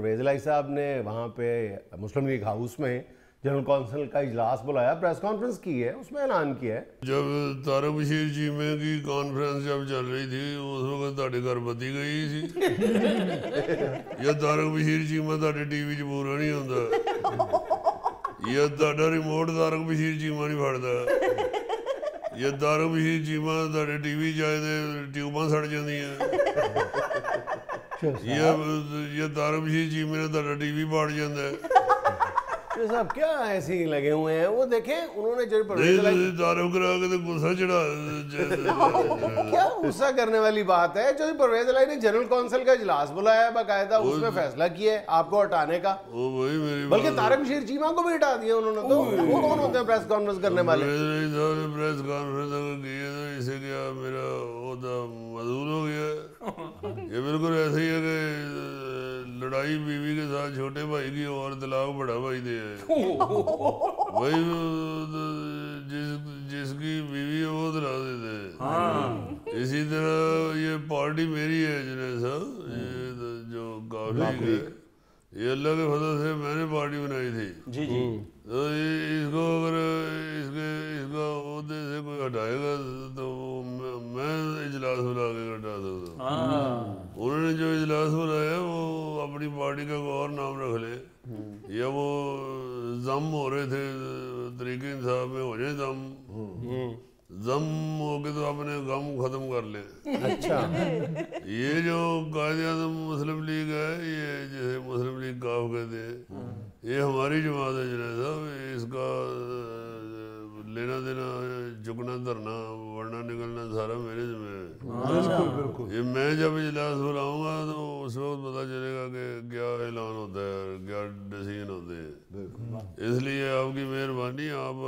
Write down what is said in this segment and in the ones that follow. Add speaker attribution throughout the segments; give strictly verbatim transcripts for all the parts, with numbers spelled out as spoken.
Speaker 1: پرویز الہی صاحب نے وہاں پہ مسلم لیگ ہاؤس میں جنرل کونسل کا اجلاس بلایا, پریس کانفرنس کی ہے, اس میں اعلان کیا ہے.
Speaker 2: جب طارق بشیر چیمے کی کانفرنس جب چل رہی تھی اس وقت تھوڑے گھر بتی گئی سی یا طارق بشیر چیمہ تھوڑے ٹی وی چ پورا نہیں ہوندا یا تھوڑا ریموٹ طارق بشیر چیمہ نہیں پھڑدا یا طارق بشیر چیمہ تھوڑے ٹی وی چ آئے تے ٹیوباں سڑ جاندیاں یا طارق بشیر چیمے نے تھوڑا ٹی وی پاڑ جاندا ہے.
Speaker 1: صاحب کیا ایسے ہی لگے ہوئے ہیں, وہ دیکھیں انہوں نے جو
Speaker 2: تعارف کرا کے غصہ چڑھا
Speaker 1: کیا غصہ کرنے والی بات ہے. جو پرویز الہی نے جنرل کونسل کا اجلاس بلایا ہے باقاعدہ, اس میں فیصلہ کیا ہے آپ کو ہٹانے کا, بلکہ طارق بشیر چیمہ کو بھی ہٹا دیا انہوں نے. تو وہ کون ہوتے ہیں پریس کانفرنس کرنے والے؟
Speaker 2: پریس کانفرنس اگر کی ہے تو اسے کیا میرا عہدہ معذول ہو گیا. یہ بالکل ایسے ہی ہے کہ لڑائی بیوی کے ساتھ چھوٹے بھائی کی اور طلاق بڑا بھائی دے ہے. وہی جس جس کی بیوی ہے وہ دلا دیتے ہیں. اسی طرح یہ پارٹی میری ہے جنید صاحب, یہ جو کافی ہے یہ اللہ کے فضل سے میں نے پارٹی بنائی تھی.
Speaker 3: جی جی
Speaker 2: تو اس کو اگر اس کے اس کا عہدے سے کوئی ہٹائے گا تو میں اجلاس بلا کے ہٹا سکتا ہوں. انہوں نے جو اجلاس بلایا وہ اپنی پارٹی کا کوئی اور نام رکھ لے, یا وہ ضم ہو رہے تھے طریقے انصاف میں ہو جائے ضم ضم ہو کے تو اپنے غم ختم کر لیں.
Speaker 1: اچھا
Speaker 2: یہ جو قائد اعظم مسلم لیگ ہے, یہ جسے مسلم لیگ کاف کہتے ہیں, یہ ہماری جماعت ہے جنید صاحب. اس کا لینا دینا جھکنا دھرنا ورنہ نکلنا سارا میرے ذمہ ہے. یہ میں جب اجلاس بلاؤں گا تو اس وقت پتہ چلے گا کہ کیا اعلان ہوتا ہے اور کیا ڈیسیژن ہوتے ہیں. اس لیے آپ کی مہربانی, آپ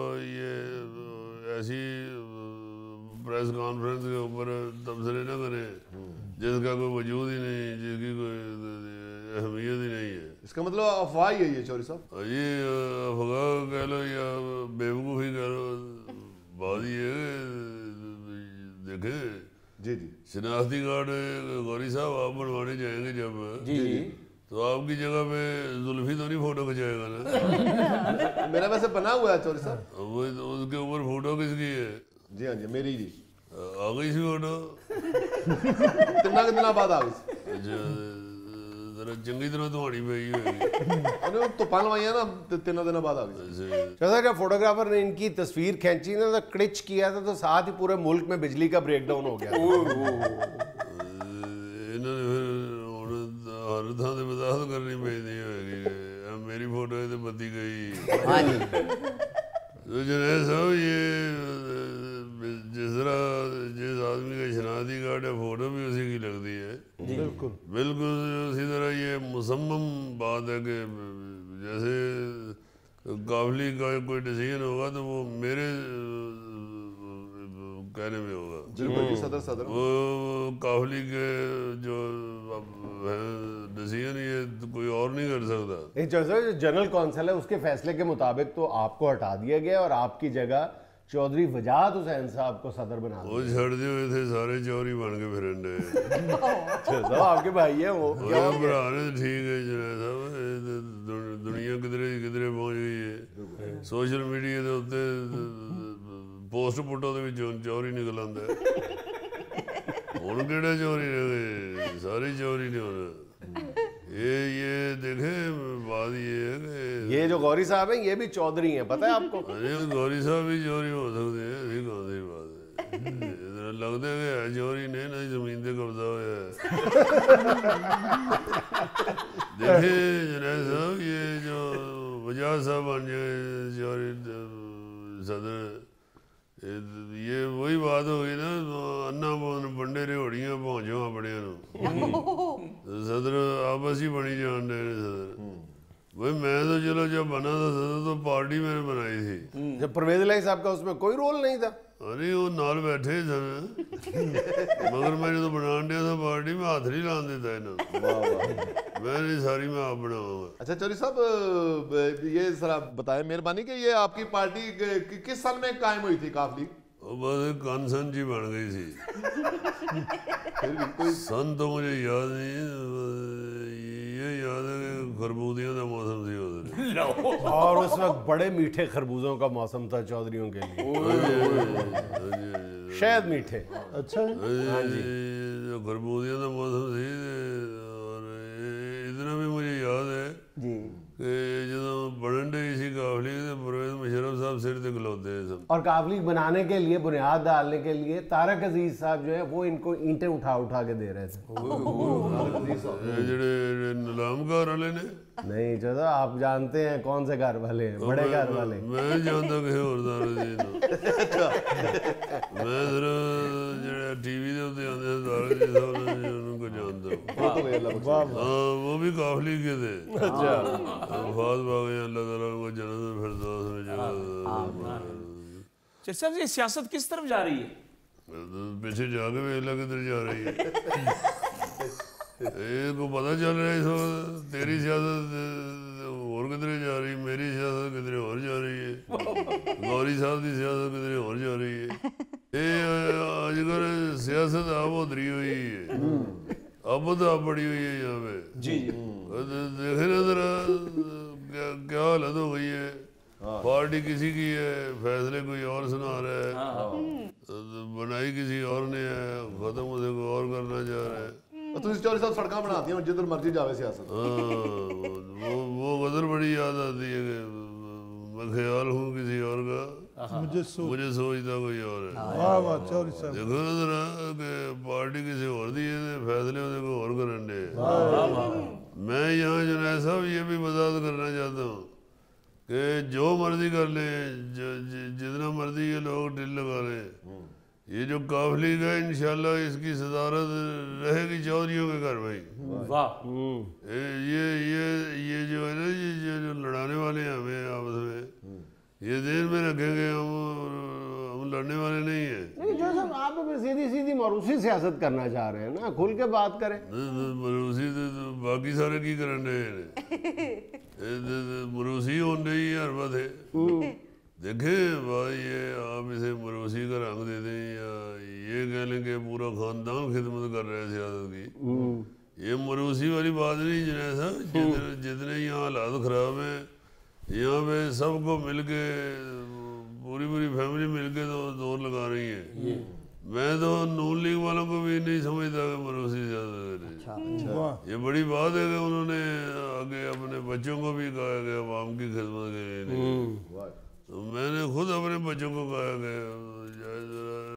Speaker 2: یہ ایسی پریس کانفرنس کے اوپر تبصرے نہ کریں جس کا کوئی وجود ہی نہیں, جس کی کوئی اہمیت ہی نہیں ہے.
Speaker 4: اس کا مطلب افواہ ہی ہے یہ چوری صاحب؟
Speaker 2: یہ افواہ کہہ لو یا بیوقوفی کہہ لو, بات یہ ہے دیکھیں
Speaker 4: جی جی
Speaker 2: شناختی کارڈ غوری صاحب آپ بنوانے جائیں گے جب
Speaker 3: جی جی
Speaker 2: تو آپ کی جگہ پہ زلفی تو نہیں فوٹو کھنچائے گا نا؟
Speaker 4: میرا ویسے بنا ہوا ہے چوری صاحب.
Speaker 2: وہ اس کے اوپر فوٹو کس کی ہے؟
Speaker 4: جی ہاں جی میری جی.
Speaker 2: آ گئی سی فوٹو
Speaker 4: کتنا کتنا بعد آ گئی سی؟
Speaker 2: اچھا ذرا چنگی طرح دھوانی پئی ہوئی
Speaker 4: تو پان لوائی نا تین دن بعد آ گئی سی.
Speaker 1: جیسا جب فوٹوگرافر نے ان کی تصویر کھینچی نا تو کڑچ کیا تھا تو ساتھ ہی پورے ملک میں بجلی کا بریک ڈاؤن ہو گیا.
Speaker 2: انہوں نے پھر ہر تھان سے وضاحت کرنی پہنی ہوگی میری فوٹو ہے تو بتی گئی. تو جنید صاحب یہ جس طرح جس آدمی کا شناختی کارڈ ہے فوٹو بھی اسی کی لگتی ہے,
Speaker 4: بالکل
Speaker 2: بالکل اسی طرح یہ مصمم بات ہے کہ جیسے قافلی کا کوئی ڈیسیژن ہوگا تو وہ میرے کہنے میں ہوگا.
Speaker 4: بالکل صدر صدر
Speaker 2: وہ قافلی کے جو ڈیسیژن یہ کوئی اور نہیں کر سکتا.
Speaker 1: جو جنرل کونسل ہے اس کے فیصلے کے مطابق تو آپ کو ہٹا دیا گیا اور آپ کی جگہ چودھری وجاہت حسین صاحب کو صدر بنا دیا.
Speaker 2: وہ چھڑ دیے ہوئے تھے سارے چوری بن کے پھرنڈے.
Speaker 1: آپ کے بھائی ہیں وہ
Speaker 2: برا نے ٹھیک ہے جنید صاحب, دنیا کدھرے کدھرے پہنچ گئی ہے. سوشل میڈیا کے اتنے پوسٹ پٹو کے چوری نکل آتا ہے. ہوں کہڑا چوری رہ گئے, ساری چوری نہیں ہونا. یہ یہ دیکھیں بات یہ ہے کہ
Speaker 1: یہ جو غوری صاحب ہیں یہ بھی چودھری ہیں, پتہ ہے آپ کو؟
Speaker 2: غوری صاحب بھی چوری ہو سکتے ہیں, ایسی کون سی بات ہے. لگتا ہے کہ ہے چوری نہیں نا زمین پہ قبضہ ہوا ہے. دیکھیں جنید صاحب یہ جو وجاہت صاحب بن جائے چوری صدر, یہ وہی بات ہوگی نا انا بنڈے ریوڑیاں پہنچو اپنے صدر آپس ہی بنی جان رہے صدر. بھائی میں تو چلو جب بنا تھا صدر تو پارٹی میں نے بنائی تھی.
Speaker 1: جب پرویز الہی صاحب کا اس میں کوئی رول نہیں تھا.
Speaker 2: ارے وہ نال بیٹھے سن, مگر میں جو بنان دیا تھا پارٹی میں ہاتھ نہیں لان دیتا ہے, میں نے ساری میں آپ بناؤں گا.
Speaker 4: اچھا چوری صاحب یہ ذرا بتائیں مہربانی کہ یہ آپ کی پارٹی کس سال میں قائم ہوئی تھی کاف لیگ؟
Speaker 2: وہ بس کانسن جی بن گئی تھی. سن تو مجھے یاد نہیں, یہ یاد ہے کہ خربوزیاں کا موسم سی ادھر،
Speaker 1: اور اس وقت بڑے میٹھے خربوزوں کا موسم تھا چودھریوں کے لیے، شاید میٹھے.
Speaker 3: اچھا
Speaker 2: خربوزیاں کا موسم سی. اور اتنا بھی مجھے یاد ہے
Speaker 3: جی
Speaker 2: کہ جدو بنن ڈی سی قافلی تو پرویز مشرف صاحب سر تے کھلوتے سب.
Speaker 1: اور قافلی بنانے کے لیے بنیاد ڈالنے کے لیے طارق عزیز صاحب جو ہے وہ ان کو اینٹیں اٹھا اٹھا کے دے رہے تھے.
Speaker 2: جڑے نیلام گھر والے نے
Speaker 1: نہیں چودھا آپ جانتے ہیں کون سے گھر والے ہیں، بڑے گھر والے.
Speaker 2: میں جانتا کسی اور دار جی میں صرف جڑے ٹی وی دے اتنے آتے ہیں دار جی صاحب ان کو جانتا ہوں. ہاں وہ بھی قافلی کے تھے. فاض باغی اللہ تعالیٰ ان کو جنت الفردوس میں جگہ.
Speaker 5: صاحب یہ سیاست کس طرف جا رہی ہے؟
Speaker 2: پیچھے جا کے ویلا کدھر جا رہی ہے یہ کو پتہ چل رہا ہے اس وقت. تیری سیاست اور کدھر جا رہی، میری سیاست کدھر اور جا رہی ہے، گوری صاحب کی سیاست کدھر اور جا رہی ہے. یہ آج کل سیاست آپ ادھری ہوئی ہے، اب تو آپ بڑی ہوئی ہے یہاں پہ.
Speaker 5: جی
Speaker 2: دیکھیں نا ذرا کیا حالت ہو گئی ہے. پارٹی کسی کی ہے، فیصلے کوئی اور سنا رہا ہے، بنائی کسی اور نے ہے، ختم اسے کوئی اور کرنا چاہ رہا ہے.
Speaker 4: تسی چوہدری صاحب سڑکاں بناتی ہیں جدھر مرضی جاوے سیاست.
Speaker 2: وہ غزل بڑی یاد آتی ہے کہ میں خیال ہوں کسی اور کا، مجھے سوچتا کوئی اور ہے. دیکھو نا ذرا کہ پارٹی کسی اور دی ہے، فیصلے اسے کوئی اور کرن دے. میں یہاں جنید صاحب یہ بھی وضاحت کرنا چاہتا ہوں کہ جو مرضی کر لیں، جتنا مرضی یہ لوگ ڈل لگا لیں، یہ جو قافلی کا انشاءاللہ اس کی صدارت رہے گی چودھریوں کے گھر میں. یہ یہ یہ جو ہے نا یہ جو لڑانے والے ہیں ہمیں آپس میں، یہ ذہن میں رکھیں گے ہم ہم لڑنے والے نہیں ہیں.
Speaker 1: نہیں جو صاحب آپ سیدھی سیدھی موروثی سیاست کرنا چاہ رہے ہیں نا، کھل کے بات کریں.
Speaker 2: مروسی باقی سارے کی کرن رہے ہیں، مروسی ہون رہی ہے ہر بات ہے. دیکھیں بھائی یہ آپ اسے مروسی کا رنگ دے دیں یا یہ کہہ لیں کہ پورا خاندان خدمت کر رہے ہیں سیاست کی، یہ مروسی والی بات نہیں جنید صاحب. جتنے یہاں حالات خراب ہیں یہاں پہ سب کو مل کے پوری پوری فیملی مل کے تو زور لگا رہی ہے. میں تو نون لیگ والوں کو بھی نہیں سمجھتا کہ مروسی سیاست کریں. یہ بڑی بات ہے کہ انہوں نے آگے اپنے بچوں کو بھی کہا کہ عوام کی خدمت کریں. میں نے خود اپنے بچوں کو کہا کہ